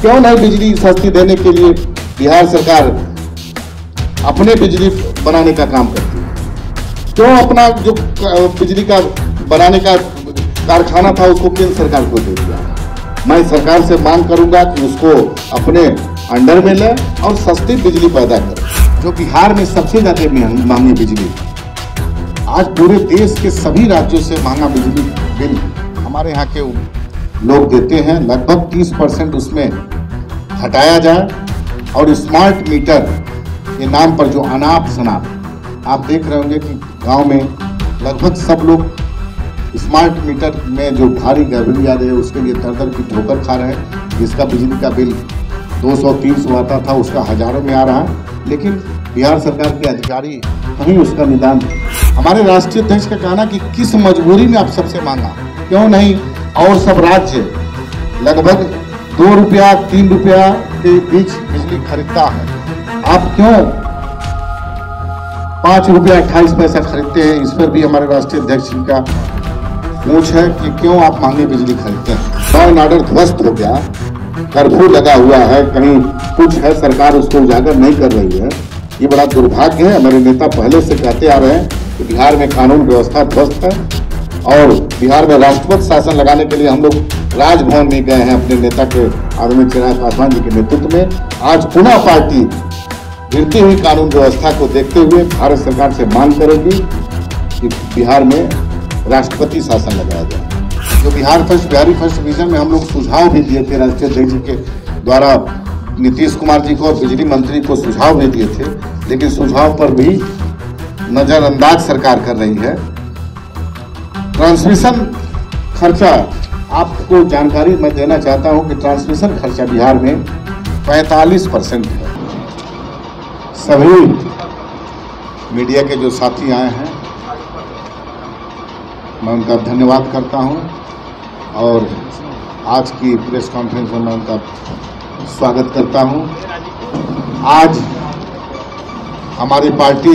क्यों नहीं बिजली सस्ती देने के लिए बिहार सरकार अपने बिजली बनाने का काम करती है? क्यों अपना जो बिजली का बनाने का कारखाना था उसको केंद्र सरकार को दे दिया? मैं सरकार से मांग करूंगा कि उसको अपने अंडर में ले और सस्ती बिजली पैदा करे। जो बिहार में सबसे ज्यादा महंगी बिजली, आज पूरे देश के सभी राज्यों से महंगा बिजली बिल हमारे यहाँ के लोग देते हैं। लगभग 30% उसमें हटाया जाए और स्मार्ट मीटर के नाम पर जो अनाप शनाप आप देख रहे होंगे कि गांव में लगभग सब लोग स्मार्ट मीटर में जो भारी गड़बड़ी आ रही है उसके लिए दर की ठोकर खा रहे हैं। जिसका बिजली का बिल 200-300 आता था उसका हजारों में आ रहा है, लेकिन बिहार सरकार के अधिकारी कहीं उसका निदान। हमारे राष्ट्रीय अध्यक्ष का कहना कि किस मजबूरी में आप सबसे मांगा, क्यों नहीं और सब राज्य लगभग 2 रुपया 3 रुपया के बीच बिजली खरीदता है, आप क्यों 5 रुपया 28 पैसा खरीदते हैं? इस पर भी हमारे राष्ट्रीय अध्यक्ष जी का पूछ है कि क्यों आप महंगी बिजली खरीदते हैं। लॉ एंड ऑर्डर ध्वस्त हो गया, कर्फ्यू लगा हुआ है, कहीं कुछ है, सरकार उसको उजागर नहीं कर रही है। ये बड़ा दुर्भाग्य है। हमारे नेता पहले से कहते आ रहे हैं कि बिहार में कानून व्यवस्था ध्वस्त है और बिहार में राष्ट्रपति शासन लगाने के लिए हम लोग राजभवन में गए हैं अपने नेता के आदरणीय चिराग पासवान जी के नेतृत्व में। आज पुनः पार्टी गिरती हुई कानून व्यवस्था को देखते हुए भारत सरकार से मांग करेगी कि बिहार में राष्ट्रपति शासन लगाया जाए। जो बिहार बिहारी फर्स्ट डिवीजन में हम लोग सुझाव भी दिए थे, राष्ट्रीय अध्यक्ष जी के द्वारा नीतीश कुमार जी को और बिजली मंत्री को सुझाव भी दिए थे, लेकिन सुझाव पर भी नजरअंदाज सरकार कर रही है। ट्रांसमिशन खर्चा, आपको जानकारी मैं देना चाहता हूं कि ट्रांसमिशन खर्चा बिहार में 45% है। सभी मीडिया के जो साथी आए हैं मैं उनका धन्यवाद करता हूं और आज की प्रेस कॉन्फ्रेंस में मैं उनका स्वागत करता हूं। आज हमारी पार्टी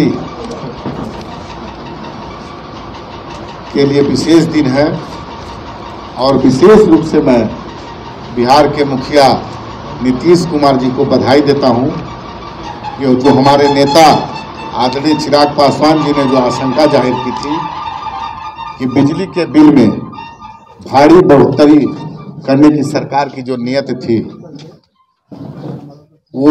के लिए विशेष दिन है और विशेष रूप से मैं बिहार के मुखिया नीतीश कुमार जी को बधाई देता हूं कि जो हमारे नेता आदरणीय चिराग पासवान जी ने जो आशंका जाहिर की थी कि बिजली के बिल में भारी बढ़ोतरी करने की सरकार की जो नीयत थी वो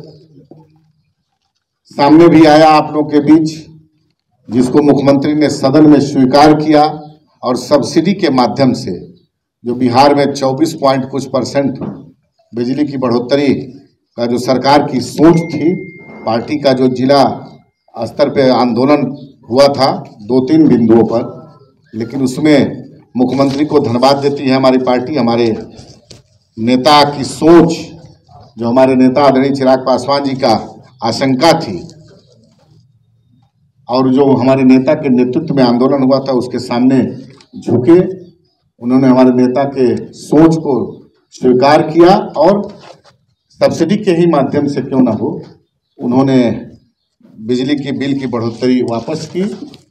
सामने भी आया आप लोग के बीच, जिसको मुख्यमंत्री ने सदन में स्वीकार किया और सब्सिडी के माध्यम से जो बिहार में 24 पॉइंट कुछ % बिजली की बढ़ोतरी का जो सरकार की सोच थी, पार्टी का जो जिला स्तर पे आंदोलन हुआ था 2-3 बिंदुओं पर, लेकिन उसमें मुख्यमंत्री को धन्यवाद देती है हमारी पार्टी। हमारे नेता की सोच, जो हमारे नेता आदरणीय चिराग पासवान जी का आशंका थी और जो हमारे नेता के नेतृत्व में आंदोलन हुआ था उसके सामने झुके, उन्होंने हमारे नेता के सोच को स्वीकार किया और सब्सिडी के ही माध्यम से क्यों ना हो उन्होंने बिजली की बिल की बढ़ोतरी वापस की।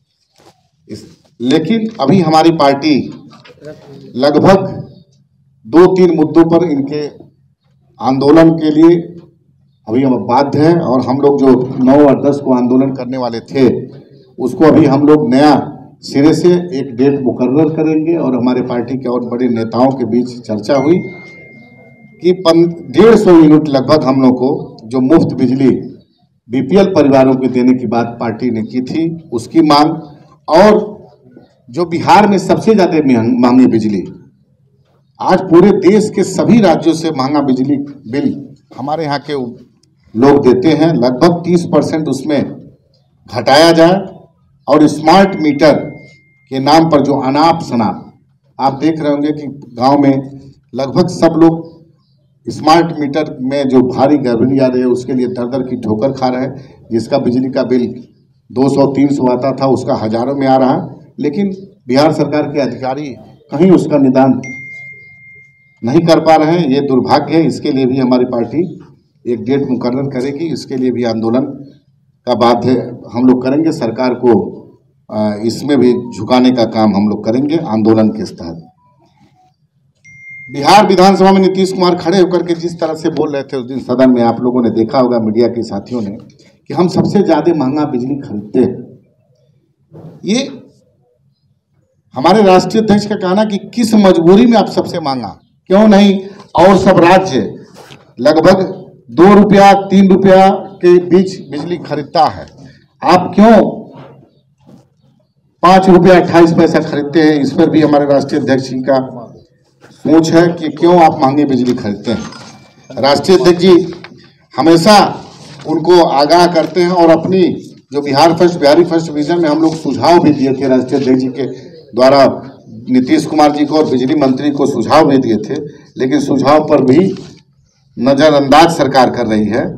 लेकिन अभी हमारी पार्टी लगभग 2-3 मुद्दों पर इनके आंदोलन के लिए अभी हम बाध्य हैं और हम लोग जो 9 और 10 को आंदोलन करने वाले थे उसको अभी हम लोग नया सिरे से एक डेट मुकर्रर करेंगे और हमारे पार्टी के और बड़े नेताओं के बीच चर्चा हुई कि 150 यूनिट लगभग हम लोग को जो मुफ्त बिजली बीपीएल परिवारों को देने की बात पार्टी ने की थी, उसकी मांग, और जो बिहार में सबसे ज्यादा महंगी बिजली, आज पूरे देश के सभी राज्यों से महंगा बिजली बिल हमारे यहाँ के लोग देते हैं। लगभग 30% उसमें घटाया जाए और स्मार्ट मीटर के नाम पर जो अनाप शनाप आप देख रहे होंगे कि गांव में लगभग सब लोग स्मार्ट मीटर में जो भारी गड़बड़ी आ रही है उसके लिए दर की ठोकर खा रहे हैं। जिसका बिजली का बिल 200-300 आता था उसका हजारों में आ रहा है, लेकिन बिहार सरकार के अधिकारी कहीं उसका निदान नहीं कर पा रहे हैं। ये दुर्भाग्य है। इसके लिए भी हमारी पार्टी एक डेट मुकर्रर करेगी, इसके लिए भी आंदोलन का बाध्य हम लोग करेंगे। सरकार को इसमें भी झुकाने का काम हम लोग करेंगे आंदोलन के तहत। बिहार विधानसभा में नीतीश कुमार खड़े होकर के जिस तरह से बोल रहे थे उस दिन सदन में, आप लोगों ने देखा होगा मीडिया के साथियों ने, कि हम सबसे ज्यादा महंगा बिजली खरीदते हैं। ये हमारे राष्ट्रीय अध्यक्ष का कहना कि किस मजबूरी में आप सबसे महंगा, क्यों नहीं और सब राज्य लगभग 2 रुपया 3 रुपया के बीच बिजली खरीदता है, आप क्यों 5 रुपया 28 पैसा खरीदते हैं? इस पर भी हमारे राष्ट्रीय अध्यक्ष जी का सोच है कि क्यों आप महंगी बिजली खरीदते हैं। राष्ट्रीय अध्यक्ष जी हमेशा उनको आगाह करते हैं और अपनी जो बिहारी फर्स्ट विजन में हम लोग सुझाव भी दिए थे, राष्ट्रीय अध्यक्ष जी के द्वारा नीतीश कुमार जी को और बिजली मंत्री को सुझाव भी दिए थे, लेकिन सुझाव पर भी नजरअंदाज सरकार कर रही है।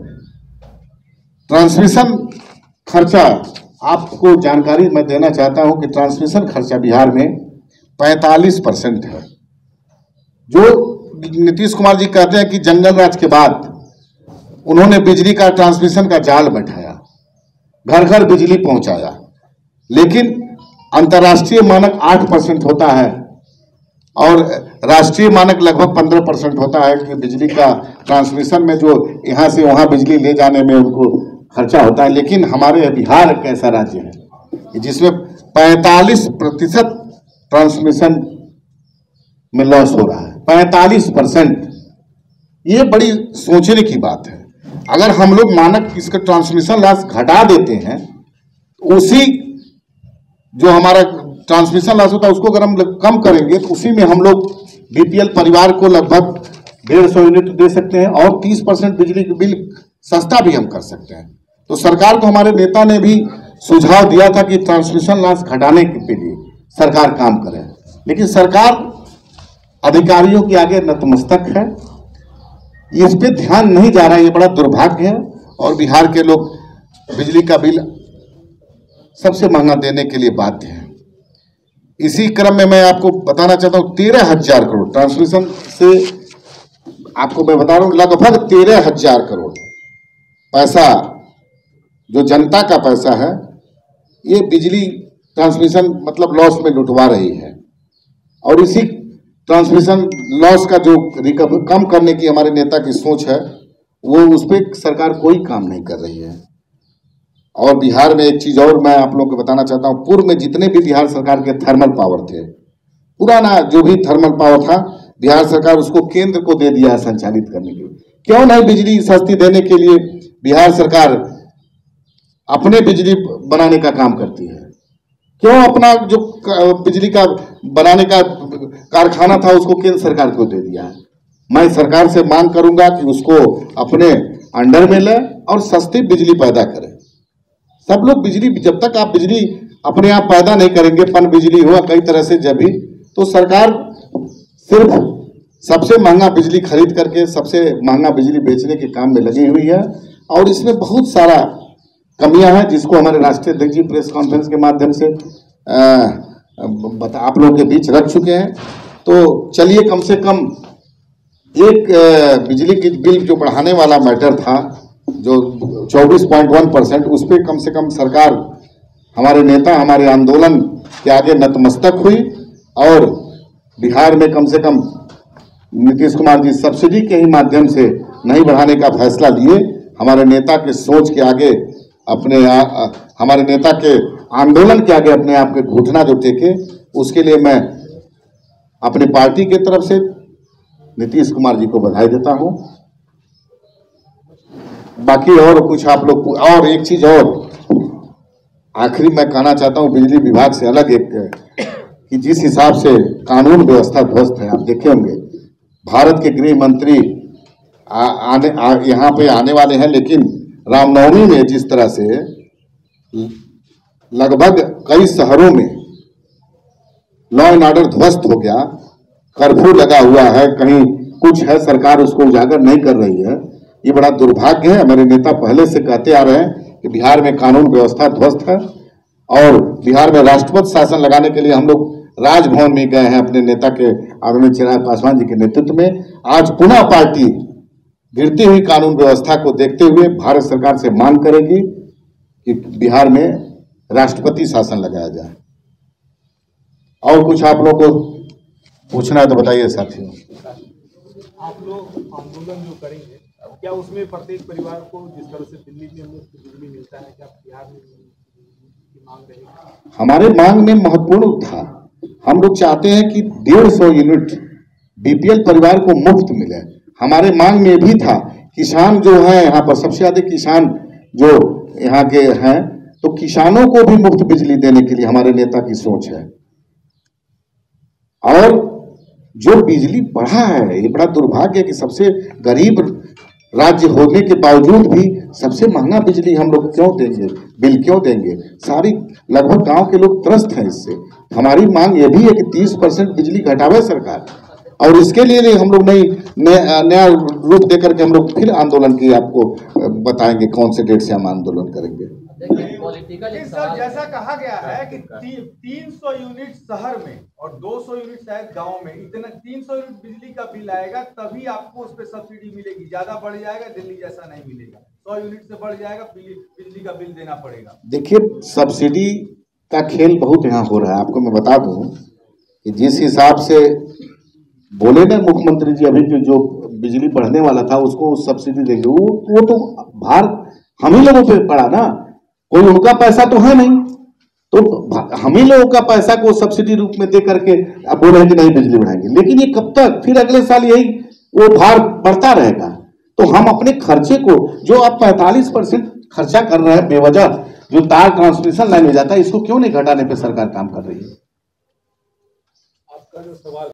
ट्रांसमिशन खर्चा, आपको जानकारी मैं देना चाहता हूं कि ट्रांसमिशन खर्चा बिहार में 45% है। जो नीतीश कुमार जी कहते हैं कि जंगल राज के बाद उन्होंने बिजली का ट्रांसमिशन का जाल बैठाया, घर घर बिजली पहुंचाया, लेकिन अंतर्राष्ट्रीय मानक 8% होता है और राष्ट्रीय मानक लगभग 15% होता है कि बिजली का ट्रांसमिशन में जो यहाँ से वहाँ बिजली ले जाने में उनको खर्चा होता है। लेकिन हमारे बिहार एक ऐसा राज्य है जिसमें 45% ट्रांसमिशन में लॉस हो रहा है, 45%। ये बड़ी सोचने की बात है। अगर हम लोग मानक इसका ट्रांसमिशन लॉस घटा देते हैं, उसी जो हमारा ट्रांसमिशन लॉस होता है उसको अगर हम कम करेंगे तो उसी में हम लोग बीपीएल परिवार को लगभग 150 यूनिट दे सकते हैं और 30% बिजली के बिल सस्ता भी हम कर सकते हैं। तो सरकार को हमारे नेता ने भी सुझाव दिया था कि ट्रांसमिशन लॉस घटाने के लिए सरकार काम करे, लेकिन सरकार अधिकारियों के आगे नतमस्तक है, इस पे ध्यान नहीं जा रहा है। ये बड़ा दुर्भाग्य है और बिहार के लोग बिजली का बिल सबसे महंगा देने के लिए बाध्य हैं। इसी क्रम में मैं आपको बताना चाहता हूँ 13,000 करोड़ ट्रांसमिशन से, आपको मैं बता रहा हूँ लगभग 13,000 करोड़ पैसा जो जनता का पैसा है, ये बिजली ट्रांसमिशन मतलब लॉस में लुटवा रही है। और इसी ट्रांसमिशन लॉस का जो रिकवर कम करने की हमारे नेता की सोच है, वो उस पर सरकार कोई काम नहीं कर रही है। और बिहार में एक चीज और मैं आप लोगों को बताना चाहता हूँ, पूर्व में जितने भी बिहार सरकार के थर्मल पावर थे, पुराना जो भी थर्मल पावर था, बिहार सरकार उसको केंद्र को दे दिया है संचालित करने के लिए। क्यों नहीं बिजली सस्ती देने के लिए बिहार सरकार अपने बिजली बनाने का काम करती है? क्यों अपना जो बिजली का बनाने का कारखाना था उसको केंद्र सरकार को दे दिया है? मैं सरकार से मांग करूंगा कि उसको अपने अंडर में ले और सस्ती बिजली पैदा करें। सब लोग बिजली, जब तक आप बिजली अपने आप पैदा नहीं करेंगे, पन बिजली हुआ कई तरह से जब भी, तो सरकार सिर्फ सबसे महंगा बिजली खरीद करके सबसे महंगा बिजली बेचने के काम में लगी हुई है। और इसमें बहुत सारा कमियां हैं जिसको हमारे राष्ट्रीय अध्यक्ष जी प्रेस कॉन्फ्रेंस के माध्यम से आप लोगों के बीच रख चुके हैं। तो चलिए, कम से कम एक बिजली की बिल जो बढ़ाने वाला मैटर था, जो 24.1%, उस पर कम से कम सरकार, हमारे नेता हमारे आंदोलन के आगे नतमस्तक हुई और बिहार में कम से कम नीतीश कुमार जी सब्सिडी के ही माध्यम से नहीं बढ़ाने का फैसला लिए। हमारे नेता के सोच के आगे हमारे नेता के आंदोलन के आगे अपने आप के घुटना जो टेके, उसके लिए मैं अपनी पार्टी की तरफ से नीतीश कुमार जी को बधाई देता हूं। बाकी और कुछ आप लोग, और एक चीज और आखिरी मैं कहना चाहता हूं, बिजली विभाग से अलग एक, कि जिस हिसाब से कानून व्यवस्था ध्वस्त है, आप देखे होंगे भारत के गृह मंत्री यहाँ पे आने वाले हैं, लेकिन रामनवमी में जिस तरह से लगभग कई शहरों में लॉ एंड ऑर्डर ध्वस्त हो गया, कर्फ्यू लगा हुआ है, कहीं कुछ है, सरकार उसको उजागर नहीं कर रही है। ये बड़ा दुर्भाग्य है। हमारे नेता पहले से कहते आ रहे हैं कि बिहार में कानून व्यवस्था ध्वस्त है और बिहार में राष्ट्रपति शासन लगाने के लिए हम लोग राजभवन में गए हैं अपने नेता के आदरणीय चिराग पासवान जी के नेतृत्व में। आज पुनः पार्टी गिरती हुई कानून व्यवस्था को देखते हुए भारत सरकार से मांग करेगी कि बिहार में राष्ट्रपति शासन लगाया जाए। और कुछ आप लोग को पूछना है तो बताइए साथियों। आप लोग आंदोलन जो करेंगे, क्या उसमें प्रत्येक परिवार को जिस तरह से दिल्ली में मुफ्त बिजली मिलता है, क्या बिहार में की मांग रहेगी? हमारे मांग में महत्वपूर्ण था, हम लोग चाहते हैं कि 150 यूनिट बीपीएल परिवार को मुफ्त मिले। हमारे मांग में भी था, किसान जो है यहाँ पर सबसे अधिक किसान जो यहाँ के हैं, तो किसानों को भी मुफ्त बिजली देने के लिए हमारे नेता की सोच है। और जो बिजली बढ़ा है, ये बड़ा दुर्भाग्य है कि सबसे गरीब राज्य होने के बावजूद भी सबसे महंगा बिजली हम लोग क्यों देंगे, बिल क्यों देंगे। सारी लगभग गांव के लोग त्रस्त हैं इससे। हमारी मांग ये भी है कि 30% बिजली घटावे सरकार, और इसके लिए हम लोग नया रूप देकर के हम लोग फिर आंदोलन की आपको बताएंगे कौन से डेट से हम आंदोलन करेंगे। सर, जैसा कहा गया है कि 300 यूनिट शहर में और 200 यूनिट शायद गांव में, इतना 300 यूनिट बिजली का बिल आएगा तभी आपको उस पर सब्सिडी मिलेगी। ज्यादा बढ़ जाएगा, दिल्ली जैसा नहीं मिलेगा। 100 यूनिट से बढ़ जाएगा, बिजली का बिल देना पड़ेगा। देखिए, सब्सिडी का खेल बहुत यहाँ हो रहा है। आपको मैं बता दूं कि जिस हिसाब से बोले ना मुख्यमंत्री जी अभी जो बिजली बढ़ने वाला था उसको सब्सिडी देंगे, वो तो भार हम ही लोगों पे पड़ा ना, कोई उनका पैसा तो है नहीं, तो हम ही लोगों का पैसा को सब्सिडी रूप में दे करके अब बोल रहे हैं कि नहीं बिजली बढ़ाएंगे। लेकिन ये कब तक, फिर अगले साल यही वो भार बढ़ता रहेगा। तो हम अपने खर्चे को, जो आप 45% खर्चा कर रहे हैं बेवजह, जो तार ट्रांसमिशन लाइन में जाता है, इसको क्यों नहीं घटाने पे सरकार काम कर रही है। आपका जो सवाल